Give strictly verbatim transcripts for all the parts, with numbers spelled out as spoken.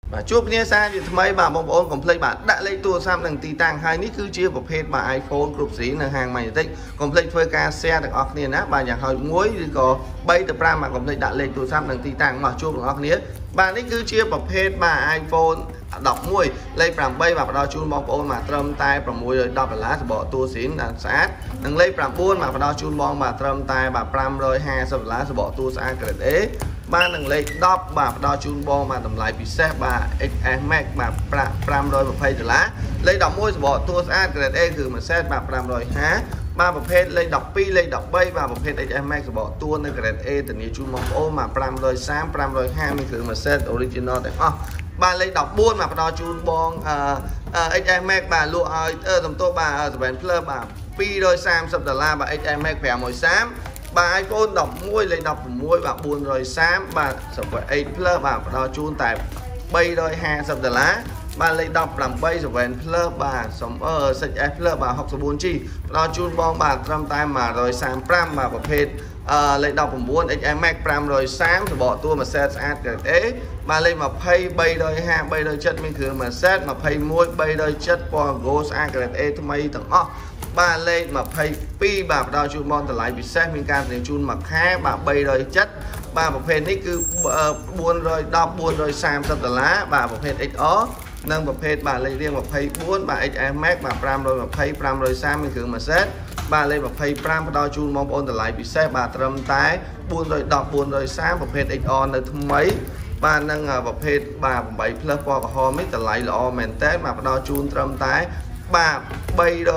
vàជួបគ្នាសារជាថ្មីបាទបងប្អូនកុំភ្លេចបាទដាក់លេខទូរស័ព្ទនិងទីតាំងហើយនេះគឺជាប្រភេទបាទ iPhone គ្រប់ស៊េរីនៅហាង Magnetic កុំភ្លេចធ្វើការ share ទាំងអស់គ្នាណាបាទយ៉ាងហោចមួយឬក៏បីទៅប្រាំបាទកុំភ្លេចដាក់លេខទូរស័ព្ទនិងទីតាំងមកជួបទាំងអស់គ្នាបាទនេះគឺជាប្រភេទបាទ iPhone ដប់មួយលេខប្រាំបីបាទផ្ដល់ជូនបងប្អូនបាទត្រឹមតែ610ដុល្លារសម្បកតួស៊េរីស្អាតនិងលេខប្រាំបួនបាទផ្ដល់ជូនបងបាទត្រឹមតែបាទ550ដុល្លារសម្បកតួស្អាត Grade A បាទនឹងលេខដប់បាទផ្ដល់ជូនបងបាទតម្លៃពិសេសបាទ เอ็กซ์ เอส Max បាទ520ដុល្លារលេខដប់មួយសម្បកតួស្អាត Grade A គឺមួយសេតបាទ550បាទប្រភេទលេខដប់ពីរលេខដប់បីបាទប្រភេទ เอ็กซ์ เอส Max សម្បកតួនៅ Grade A ធានាជូនបងប្អូនបាទ530 550មានគ្រឿងមួយសេត original ទាំងអស់បាទលេខដប់បួនបាទផ្ដល់ជូនបងអឺ เอ็กซ์ เอส Max បាទលក់ឲ្យសំទោសបាទ seven Plus បាទ230ដុល្លារបាទ เอ็กซ์ เอส Max 530បាទ iPhone ដប់មួយលេខដប់៦បាទ430បាទ eight Plus បាទផ្ដល់ជូនតែ350ដុល្លារបាទលេខដប់ប្រាំបី seven Plus បាទសំអឺ សិច S Plus បាទ 64G ផ្ដល់ជូនបងបាទត្រឹមតែ135បាទប្រភេទអឺលេខដប់៩ เอ็กซ์ เอส Max 530សម្បកតួមួយសេតស្អាត Grade A បាទលេខยี่สิบ 350 370មានគ្រឿងមួយសេតยี่สิบเอ็ด 370ពណ៌ Gold ស្អាត Grade A ថ្មីទាំងអស់បាទលេខยี่สิบสองបាទផ្ដល់ជូនបងតម្លៃពិសេសមានការធានាជូនមួយខែបាទ370បាទប្រភេទនេះគឺ410 430ដុល្លារបាទប្រភេទ เอ็กซ์ อาร์ និងប្រភេទបាទលេខរៀងยี่สิบสี่បាទ เอ็กซ์ เอส Max បាទ520 530មានគ្រឿងមួយសេតបាទលេខยี่สิบห้าផ្ដល់ជូនបងប្អូនតម្លៃពិសេសបាទត្រឹមតែ410 430ប្រភេទ เอ็กซ์ อาร์ នៅថ្មីបាទនឹងប្រភេទបាទeight Plus ពណ៌ក្រហមនេះតម្លៃល្អមែនតើបាទផ្ដល់ជូនត្រឹមតែបាទ360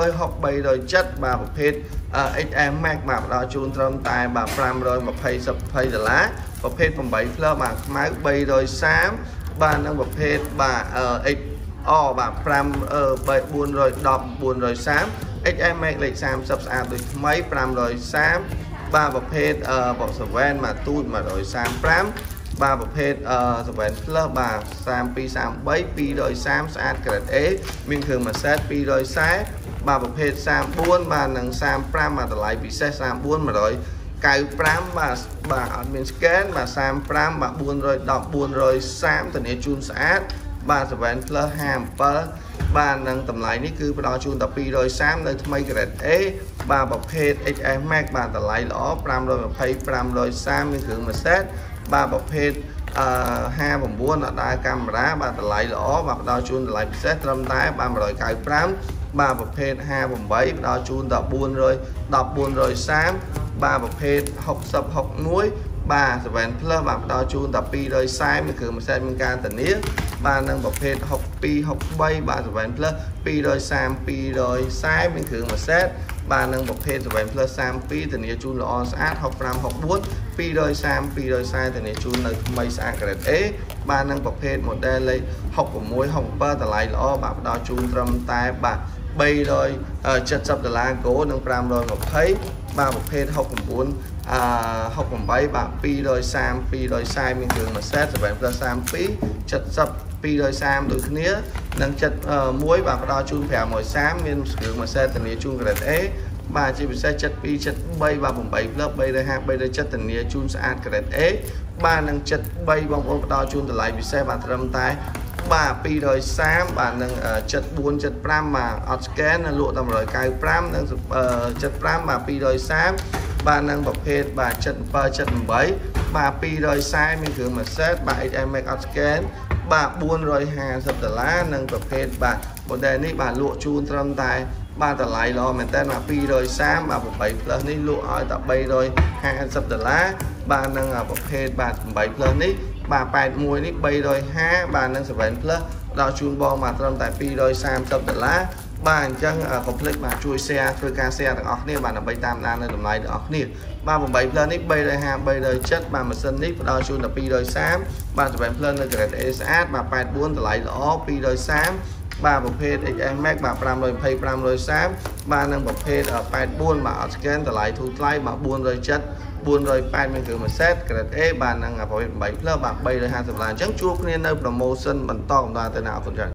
370បាទប្រភេទ เอ็กซ์ เอส Max បាទផ្ដល់ជូនត្រឹមតែបាទ520 ដុល្លារប្រភេទeight Plus បាទខ្មៅ330បាទនឹងប្រភេទបាទ เอ็กซ์ อาร์ បាទ5 410 430 เอ็กซ์ เอส Max លេខ30ស្អាតដូចថ្មី530បាទប្រភេទបកsevenបាទទូច135បាទប្រភេទseven Plus បាទ32 33 230ស្អាត Grade A មានគ្រឿងមួយសេត240បាទប្រភេទ34បាទនិង35បាទតម្លៃពិសេស34 195បាទបាទអត់មាន scan បាទ35បាទ410 430ធានាជូនស្អាតបាទ seven Plus 57បាទនិងតម្លៃនេះគឺផ្ដល់ជូនតែ230នៅថ្មី Grade A បាទប្រភេទ เอ็กซ์ เอส Max បាទតម្លៃល្អ520 530មានគ្រឿងមួយសេតបាទប្រភេទអឺห้าสิบเก้าអត់ដើរកាមេរ៉ាបាទតម្លៃល្អបាទផ្ដល់ជូនតម្លៃពិសេសត្រឹមតែបាទone ninety-fiveបាទប្រភេទห้าสิบแปดផ្ដល់ជូនដល់410 430បាទប្រភេទsixty 61បាទseven Plus បាទផ្ដល់ជូនដល់240មានគ្រឿងមួយសេតមានការធានាបាទនឹងប្រភេទsixty-two 63បាទseven Plus two thirty 240មានគ្រឿងមួយសេតបាទនឹងប្រភេទseven Plus thirty-twoធានាជូនល្អស្អាតsixty-five sixty-four230 240ធានាជូននៅថ្មីស្អាត Grade A បាទនឹងប្រភេទ model លេខsixty-six sixty-sevenតម្លៃល្អបាទផ្ដល់ជូនត្រឹមតែបាទ370ដុល្លារ Gold និង520បាទប្រភេទsixty-nineអឺsixty-eightបាទ230 240មានគ្រឿងមួយសេតseven Plus thirty-two seventy 230ដូចគ្នានិងseventy-oneបាទផ្ដល់ជូនfive thirtyមានគ្រឿងមួយសេតធានាជូន Grade A បាទជាពិសេសseventy-two seventy-threeបាទeight Plus three fifty 370ធានាជូនស្អាត Grade A បាទនិងseventy-threeបងប្អូនផ្ដល់ជូនតម្លៃពិសេសបាទត្រឹមតែបាទ230បាទនឹងseventy-four seventy-fiveបាទអត់ scan នៅលក់តែone ninety-fiveនិងseventy-fiveបាទ230បាទនឹងប្រភេទបាទseventy-seven seventy-eightបាទ240មានគ្រឿងមួយសេតបាទ เอ็กซ์ เอส Max អត់ scan បាទfour fiftyដុល្លារនិងប្រភេទបាទ model នេះបាទលក់ជូនត្រឹមតែបាទតម្លៃល្អមែនតើបាទtwo thirtyបាទeight Plus នេះលក់ឲ្យតែthree fiftyដុល្លារបាទនឹងប្រភេទបាទeight Plus នេះបាទeighty-oneនេះthree fiftyបាទនឹងseven Plus ដល់ជូនបងបាទត្រឹមតែtwo thirtyដុល្លារបាទអញ្ចឹងកុំភ្លេចបាទជួយ share ធ្វើការ share ទាំងអស់គ្នាបាទដើម្បីតាមដាននៅតម្លៃទាំងអស់គ្នាបាទeight Plus នេះthree fifty, three seventyបាទម៉ាស៊ីននេះផ្ដល់ជូនដល់two thirtyបាទseven Plus នៅ Grade A ស្អាតបាទeighty-fourតម្លៃល្អtwo thirtyបាទប្រភេទ เอ็กซ์ เอส Max បាទfive twenty five thirtyបាទនឹងប្រភេទeighty-fourបាទអត់ scan តម្លៃធូរថ្លៃបាទfour seventy four eightyមានគ្រឿងមួយសេត Grade A បាទនឹងប្រភេទeight Plusបាទthree fiftyដុល្លារអញ្ចឹងជួបគ្នានៅ promotion បន្តកំដៅទៅណាអរគុណច្រើន